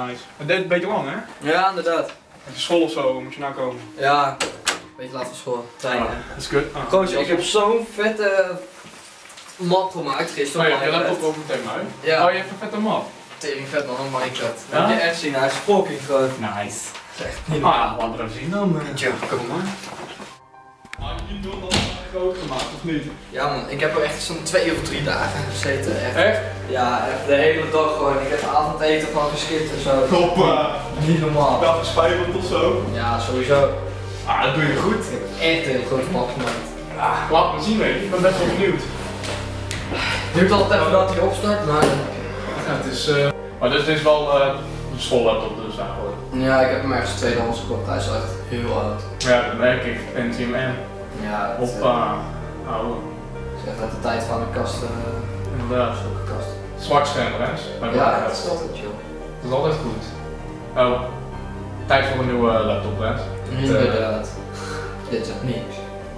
nice. Het deed een beetje lang, hè? Ja, inderdaad. Het is school of zo, moet je nou komen. Ja, een beetje laat van school. Trein, Dat is goed. Koosje, ik heb zo'n vette map gemaakt gisteren. Oh ja, je laptop ook meteen maar. Ja. Oh, je hebt een vette map. Tering vet man, een Minecraft. Ja? Moet je echt zien, hij is fucking groot. Nice. Echt niet Ah ja, laten we even zien dan. Tja, kom maar. Jullie doen dat groot gemaakt, of niet? Ja man, ik heb er echt zo'n 2 of 3 dagen gezeten. Echt. Echt? Ja, echt de hele dag gewoon. Ik heb avondeten van geskipt en zo. Hoppa. Niet normaal. Wel gespijbeld of zo? Ja, sowieso. Ah, dat doe je goed. Ik heb echt een hele grote map gemaakt. Ah, laat me zien, weet je. Ik ben best wel benieuwd. Het duurt altijd even dat hij opstart, maar... Ja, het is... Maar dit is wel een schoollaptop dus eigenlijk. Ja, ik heb hem ergens tweedehands gekocht. Hij is echt heel oud. Ja, dat merk ik. Pentium M. Ja, dat Hoppa. Oude. is echt uit de tijd van de kast. Inderdaad. Zulke kast. Zwart scherm, Rens. Ja, dat is altijd chill. Dat is altijd goed. Oh. Tijd voor een nieuwe laptop, Rens. Inderdaad. Dit is echt niks.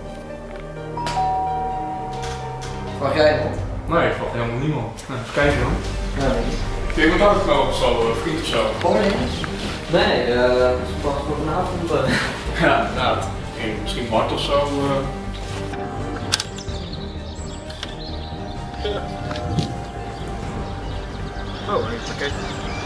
Vraag jij het? Nee, ik volg helemaal niemand. Nou, even kijken dan. Ja, nee. Kun je iemand uitgenomen of zo, vriend of zo? Gewoon niks? Nee, pas voor vanavond. Ja, inderdaad. Misschien Bart of zo. Oh, hij heeft pakket.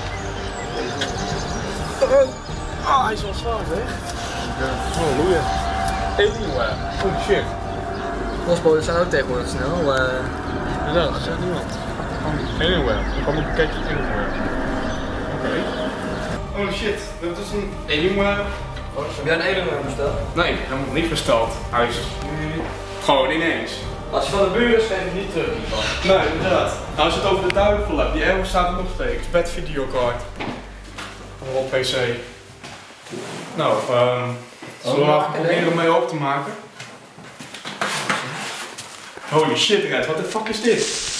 Ah, hij is wel zwaar, zeg. Halleluja. Anywhere. Holy shit. Postbodes zijn ook tegenwoordig snel. Inderdaad, dat zegt niemand. Anywhere. Er kwam een pakketje Anywhere. Oké. Holy shit, dat is een Anywhere. Heb jij een Alienware besteld? Nee, helemaal niet besteld. Hij is gewoon ineens. Als je van de buren is, geef je niet terug in ieder geval. Nee, inderdaad. Nou, als je het over de duivel hebt, die ergens staat er nog steeds. Bed videocard. Op PC. Nou, zullen we nou proberen om mee open te maken? Holy shit, Red, wat de fuck is dit?